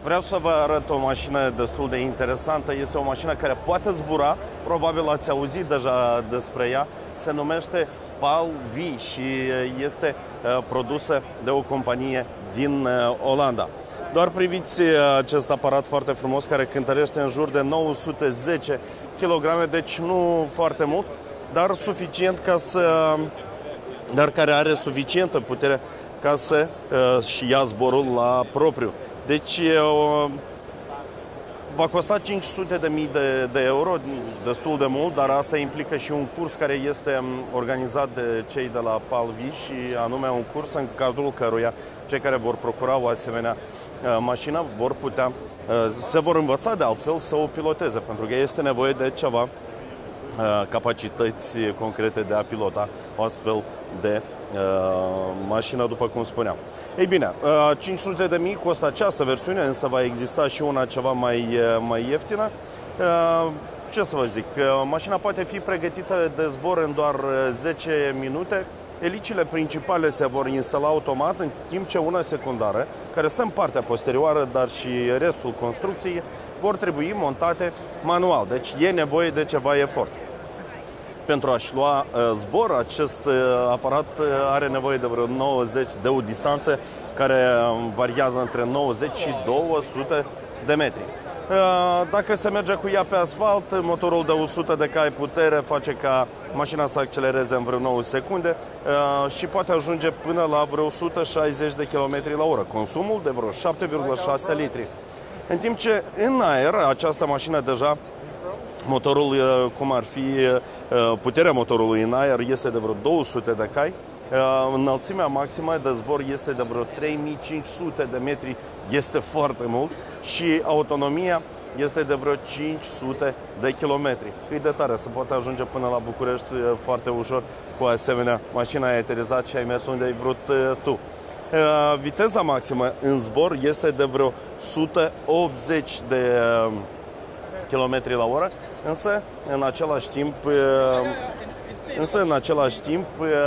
Vreau să vă arăt o mașină destul de interesantă. Este o mașină care poate zbura, probabil ați auzit deja despre ea. Se numește PAL V și este produsă de o companie din Olanda. Doar priviți acest aparat foarte frumos care cântărește în jur de 910 kg, deci nu foarte mult, dar suficient dar care are suficientă putere ca să și ia zborul la propriu. Deci va costa 500.000 de euro, destul de mult, dar asta implică și un curs care este organizat de cei de la PAL-V și anume un curs în cadrul căruia cei care vor procura o asemenea mașină se vor învăța de altfel să o piloteze, pentru că este nevoie de ceva capacități concrete de a pilota o astfel de mașină, după cum spuneam. Ei bine, 500.000 costă această versiune, însă va exista și una ceva mai ieftină. Ce să vă zic, mașina poate fi pregătită de zbor în doar 10 minute. Elicile principale se vor instala automat, în timp ce una secundară, care stă în partea posterioară, dar și restul construcției, vor trebui montate manual. Deci e nevoie de ceva efort. Pentru a-și lua zbor, acest aparat are nevoie de vreo 90, de o distanță care variază între 90 și 200 de metri. Dacă se merge cu ea pe asfalt, motorul de 100 de cai putere face ca mașina să accelereze în vreo 9 secunde și poate ajunge până la vreo 160 de km la oră. Consumul de vreo 7,6 litri. În timp ce în aer, această mașină deja, motorul, cum ar fi puterea motorului în aer, este de vreo 200 de cai. Înălțimea maximă de zbor este de vreo 3500 de metri, este foarte mult, și autonomia este de vreo 500 de kilometri. Cât de tare, se poate ajunge până la București foarte ușor cu asemenea mașină. Ai aterizat și ai mers unde ai vrut tu. Viteza maximă în zbor este de vreo 180 de km la oră, însă în același timp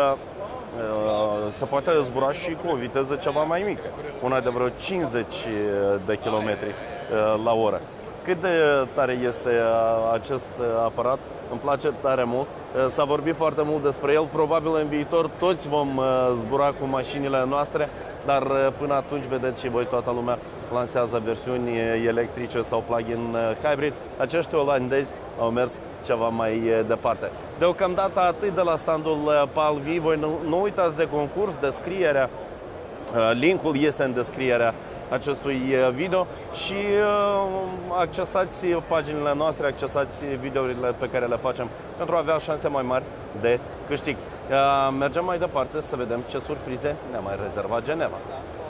se poate zbura și cu o viteză ceva mai mică, una de vreo 50 de km la oră. Cât de tare este acest aparat? Îmi place tare mult. S-a vorbit foarte mult despre el. Probabil în viitor toți vom zbura cu mașinile noastre, dar până atunci, vedeți și voi, toată lumea lansează versiuni electrice sau plug-in hybrid. Acești olandezi au mers ceva mai departe. Deocamdată atât de la standul PAL-V. Voi nu uitați de concurs, descrierea, linkul este în descrierea acestui video și accesați paginile noastre, accesați videourile pe care le facem pentru a avea șanse mai mari de câștig. Mergem mai departe să vedem ce surprize ne-a mai rezervat Geneva.